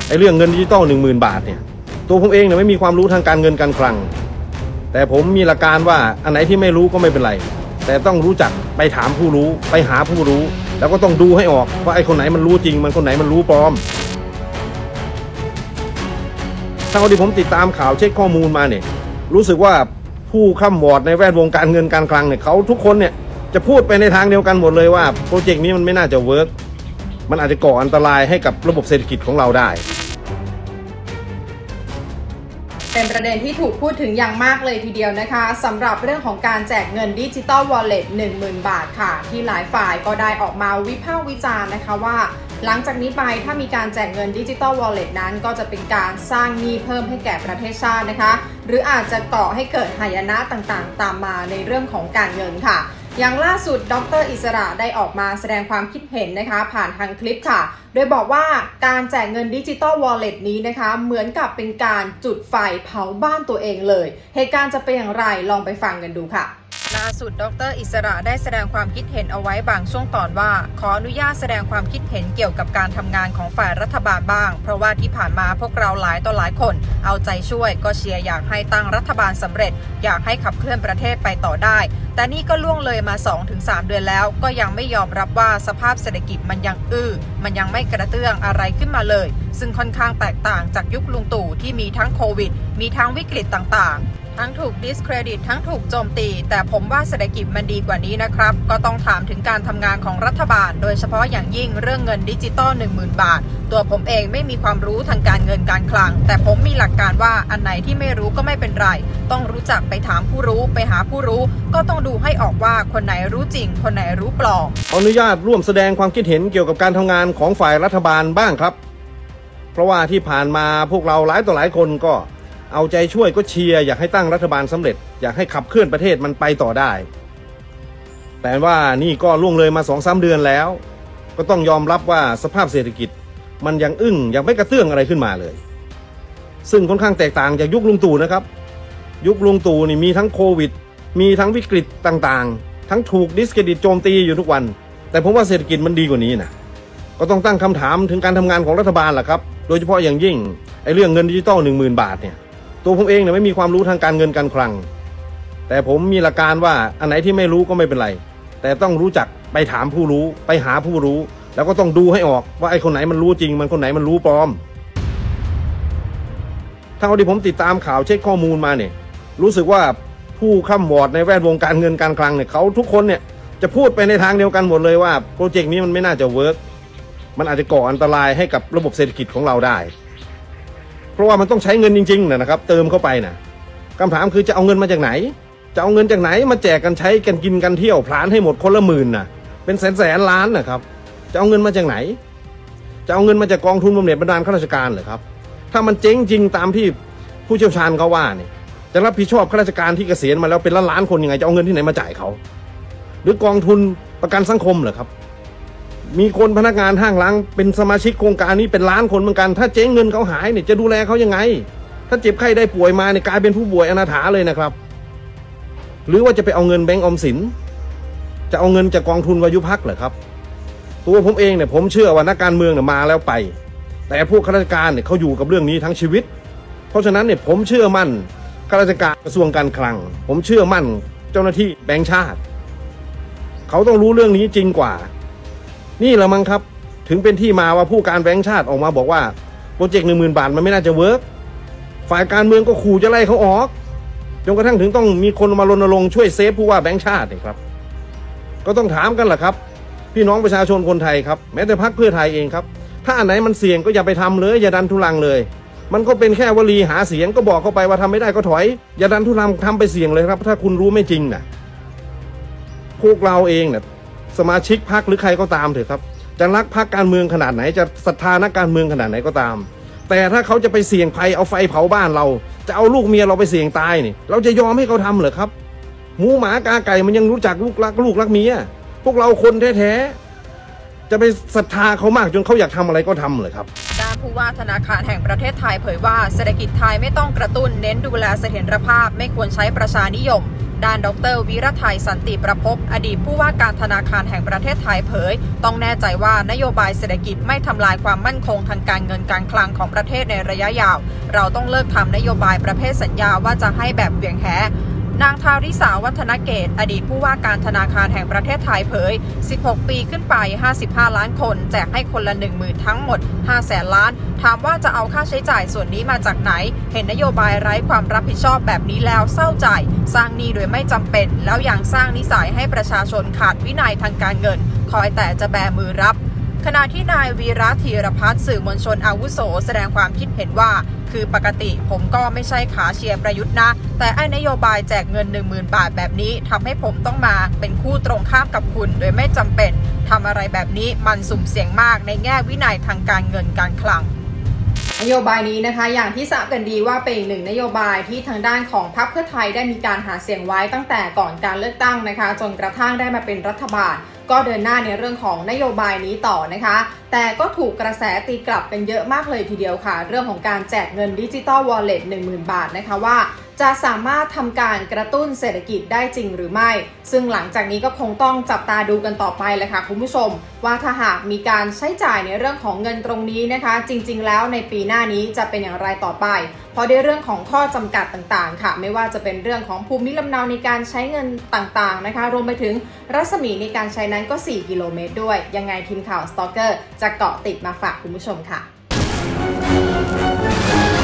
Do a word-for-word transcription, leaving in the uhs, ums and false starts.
ไอ้เรื่องเงินดิจิตอลหนึ่งหมื่นบาทเนี่ยตัวผมเองเนี่ยไม่มีความรู้ทางการเงินการคลังแต่ผมมีหลักการว่าอันไหนที่ไม่รู้ก็ไม่เป็นไรแต่ต้องรู้จักไปถามผู้รู้ไปหาผู้รู้แล้วก็ต้องดูให้ออกว่าไอ้คนไหนมันรู้จริงมันคนไหนมันรู้ปลอมเท่าที่ผมติดตามข่าวเช็คข้อมูลมาเนี่ยรู้สึกว่าผู้ข้ามวอร์ดในแวดวงการเงินการคลังเนี่ยเขาทุกคนเนี่ยจะพูดไปในทางเดียวกันหมดเลยว่าโปรเจกต์นี้มันไม่น่าจะเวิร์กมันอาจจะก่ออันตรายให้กับระบบเศรษฐกิจของเราได้เป็นประเด็นที่ถูกพูดถึงอย่างมากเลยทีเดียวนะคะสำหรับเรื่องของการแจกเงินดิจิตอลวอลเล็ต หนึ่งหมื่น บาทค่ะที่หลายฝ่ายก็ได้ออกมาวิพากษ์วิจารณ์นะคะว่าหลังจากนี้ไปถ้ามีการแจกเงินดิจิตอลวอลเล็ตนั้นก็จะเป็นการสร้างหนี้เพิ่มให้แก่ประเทศชาตินะคะหรืออาจจะก่อให้เกิดหายนะต่างๆตามมาในเรื่องของการเงินค่ะอย่างล่าสุดดร.อิสระได้ออกมาแสดงความคิดเห็นนะคะผ่านทางคลิปค่ะโดยบอกว่าการแจกเงินดิจิตอลวอลเล็ตนี้นะคะเหมือนกับเป็นการจุดไฟเผาบ้านตัวเองเลยเหตุการณ์จะเป็นอย่างไรลองไปฟังกันดูค่ะล่าสุดดร.อิสระได้แสดงความคิดเห็นเอาไว้บางช่วงตอนว่าขออนุญาตแสดงความคิดเห็นเกี่ยวกับการทำงานของฝ่ายรัฐบาลบ้างเพราะว่าที่ผ่านมาพวกเราหลายต่อหลายคนเอาใจช่วยก็เชียร์อยากให้ตั้งรัฐบาลสำเร็จอยากให้ขับเคลื่อนประเทศไปต่อได้แต่นี่ก็ล่วงเลยมา สองถึงสาม เดือนแล้วก็ยังไม่ยอมรับว่าสภาพเศรษฐกิจมันยังอื้อมันยังไม่กระเตื้องอะไรขึ้นมาเลยซึ่งค่อนข้างแตกต่างจากยุคลุงตู่ที่มีทั้งโควิดมีทั้งวิกฤตต่างๆทั้งถูกดิสเครดิตทั้งถูกโจมตีแต่ผมว่าเศรษฐกิจมันดีกว่านี้นะครับก็ต้องถามถึงการทำงานของรัฐบาลโดยเฉพาะอย่างยิ่งเรื่องเงินดิจิตอล หนึ่งหมื่น บาทตัวผมเองไม่มีความรู้ทางการเงินการคลังแต่ผมมีหลักการว่าอันไหนที่ไม่รู้ก็ไม่เป็นไรต้องรู้จักไปถามผู้รู้ไปหาผู้รู้ก็ต้องดูให้ออกว่าคนไหนรู้จริงคนไหนรู้ปลอมขออนุญาตร่วมแสดงความคิดเห็นเกี่ยวกับการทำงานของฝ่ายรัฐบาลบ้างครับเพราะว่าที่ผ่านมาพวกเราหลายต่อหลายคนก็เอาใจช่วยก็เชียร์อยากให้ตั้งรัฐบาลสำเร็จอยากให้ขับเคลื่อนประเทศมันไปต่อได้แต่ว่านี่ก็ล่วงเลยมา สองถึงสาม เดือนแล้วก็ต้องยอมรับว่าสภาพเศรษฐกิจมันยังอึ้งยังไม่กระเตื้องอะไรขึ้นมาเลยซึ่งค่อนข้างแตกต่างจากยุคลุงตู่นะครับยุคลุงตู่นี่มีทั้งโควิดมีทั้งวิกฤตต่างๆทั้งถูกดิสเครดิตโจมตีอยู่ทุกวันแต่ผมว่าเศรษฐกิจมันดีกว่านี้นะก็ต้องตั้งคำถามถึงการทำงานของรัฐบาลแหละครับโดยเฉพาะอย่างยิ่งไอ้เรื่องเงินดิจิตอล หนึ่งหมื่น บาทเนี่ยตัวผมเองเนี่ยไม่มีความรู้ทางการเงินการคลังแต่ผมมีหลักการว่าอันไหนที่ไม่รู้ก็ไม่เป็นไรแต่ต้องรู้จักไปถามผู้รู้ไปหาผู้รู้แล้วก็ต้องดูให้ออกว่าไอ้คนไหนมันรู้จริงมันคนไหนมันรู้ปลอมเท่าที่ผมติดตามข่าวเช็คข้อมูลมาเนี่ยรู้สึกว่าผู้ข้ามวอร์ดในแวดวงการเงินการคลังเนี่ยเขาทุกคนเนี่ยจะพูดไปในทางเดียวกันหมดเลยว่าโปรเจกต์นี้มันไม่น่าจะเวิร์กมันอาจจะก่ออันตรายให้กับระบบเศรษฐกิจของเราได้เพราะว่ามันต้องใช้เงินจริงๆนะครับเติมเข้าไปนะคำถามคือจะเอาเงินมาจากไหนจะเอาเงินจากไหนมาแจกกันใช้กันกินกันเที่ยวพลานให้หมดคนละหมื่นนะเป็นแสนแสนล้านนะครับจะเอาเงินมาจากไหนจะเอาเงินมาจากกองทุนบำเหน็จบำนาญข้าราชการเหรอครับถ้ามันเจ๊งจริงตามที่ผู้เชี่ยวชาญเขาว่าเนี่ยจะรับผิดชอบข้าราชการที่เกษียณมาแล้วเป็นล้านล้านคนยังไงจะเอาเงินที่ไหนมาจ่ายเขาหรือกองทุนประกันสังคมเหรอครับมีคนพนักงานห้างร้านเป็นสมาชิกโครงการนี้เป็นล้านคนเหมือนกันถ้าเจ๊งเงินเขาหายเนี่ยจะดูแลเขายังไงถ้าเจ็บไข้ได้ป่วยมาเนี่ยกลายเป็นผู้ป่วยอนาถาเลยนะครับหรือว่าจะไปเอาเงินแบงก์ออมสินจะเอาเงินจากกองทุนวายุพักเหรอครับตัวผมเองเนี่ยผมเชื่อว่านักการเมืองเนี่ยมาแล้วไปแต่พวกข้าราชการเนี่ยเขาอยู่กับเรื่องนี้ทั้งชีวิตเพราะฉะนั้นเนี่ยผมเชื่อมั่นข้าราชการกระทรวงการคลังผมเชื่อมั่นเจ้าหน้าที่แบงก์ชาติเขาต้องรู้เรื่องนี้จริงกว่านี่แหละมั้งครับถึงเป็นที่มาว่าผู้การแบงก์ชาติออกมาบอกว่าโปรเจกต์หนึ่งหมื่นบาทมันไม่น่าจะเวิร์กฝ่ายการเมืองก็ขู่จะไล่เขาออกจนกระทั่งถึงต้องมีคนมารณรงค์ช่วยเซฟผู้ว่าแบงก์ชาตินี่ครับก็ต้องถามกันแหละครับพี่น้องประชาชนคนไทยครับแม้แต่พรรคเพื่อไทยเองครับถ้าอันไหนมันเสี่ยงก็อย่าไปทำเลยอย่าดันทุลังเลยมันก็เป็นแค่วลีหาเสียงก็บอกเข้าไปว่าทำไม่ได้ก็ถอยอย่าดันทุลังทำไปเสี่ยงเลยครับถ้าคุณรู้ไม่จริงนะพวกเราเองเนี่ยสมาชิกพรรคหรือใครก็ตามเถอะครับจะรักพรรคการเมืองขนาดไหนจะศรัทธานักการเมืองขนาดไหนก็ตามแต่ถ้าเขาจะไปเสี่ยงภัยเอาไฟเผาบ้านเราจะเอาลูกเมียเราไปเสี่ยงตายนี่เราจะยอมให้เขาทำเหรอครับหมูหมากาไก่มันยังรู้จักลูกรักลูกรักเมียพวกเราคนแท้ๆจะไปศรัทธาเขามากจนเขาอยากทำอะไรก็ทำเลยครับด้านผู้ว่าธนาคารแห่งประเทศไทยเผยว่าเศรษฐกิจไทยไม่ต้องกระตุ้นเน้นดูแลเสถียรภาพไม่ควรใช้ประชานิยมด้านดร.วิรทัยสันติประภพอดีตผู้ว่าการธนาคารแห่งประเทศไทยเผยต้องแน่ใจว่านโยบายเศรษฐกิจไม่ทำลายความมั่นคงทางการเงินการคลังของประเทศในระยะยาวเราต้องเลิกทำนโยบายประเภทสัญญาว่าจะให้แบบเหวี่ยงแหนางทาริสาวัฒนเกตอดีตผู้ว่าการธนาคารแห่งประเทศไทยเผยสิบหกปีขึ้นไปห้าสิบห้าล้านคนแจกให้คนละ หนึ่งหมื่น ทั้งหมดห้าแสนล้านถามว่าจะเอาค่าใช้จ่ายส่วนนี้มาจากไหนเห็นนโยบายไร้ความรับผิดชอบแบบนี้แล้วเศร้าใจสร้างหนี้โดยไม่จำเป็นแล้วยังสร้างนิสัยให้ประชาชนขาดวินัยทางการเงินคอยแต่จะแบมือรับขณะที่นายวีระธีรพัฒน์สื่อมวลชนอาวุโสแสดงความคิดเห็นว่าคือปกติผมก็ไม่ใช่ขาเชียร์ประยุทธ์นะแต่ไอ้นโยบายแจกเงิน หนึ่งหมื่น บาทแบบนี้ทำให้ผมต้องมาเป็นคู่ตรงข้ามกับคุณโดยไม่จำเป็นทำอะไรแบบนี้มันสุ่มเสี่ยงมากในแง่วินัยทางการเงินการคลังนโยบายนี้นะคะอย่างที่ทราบกันดีว่าเป็นอีกหนึ่งนโยบายที่ทางด้านของพรรคเพื่อไทยได้มีการหาเสียงไว้ตั้งแต่ก่อนการเลือกตั้งนะคะจนกระทั่งได้มาเป็นรัฐบาลก็เดินหน้าในเรื่องของนโยบายนี้ต่อนะคะแต่ก็ถูกกระแสตีกลับกันเยอะมากเลยทีเดียวค่ะเรื่องของการแจกเงินดิจิตอลวอลเล็ต หนึ่งหมื่น บาทนะคะว่าจะสามารถทำการกระตุ้นเศรษฐกิจได้จริงหรือไม่ซึ่งหลังจากนี้ก็คงต้องจับตาดูกันต่อไปแหละค่ะคุณผู้ชมว่าถ้าหากมีการใช้จ่ายในเรื่องของเงินตรงนี้นะคะจริงๆแล้วในปีหน้านี้จะเป็นอย่างไรต่อไปเพราะในเรื่องของข้อจำกัดต่างๆค่ะไม่ว่าจะเป็นเรื่องของภูมิลำเนาในการใช้เงินต่างๆนะคะรวมไปถึงรัศมีในการใช้นั้นก็สี่กิโลเมตรด้วยยังไงทีมข่าว Stalker จะเกาะติดมาฝากคุณผู้ชมค่ะ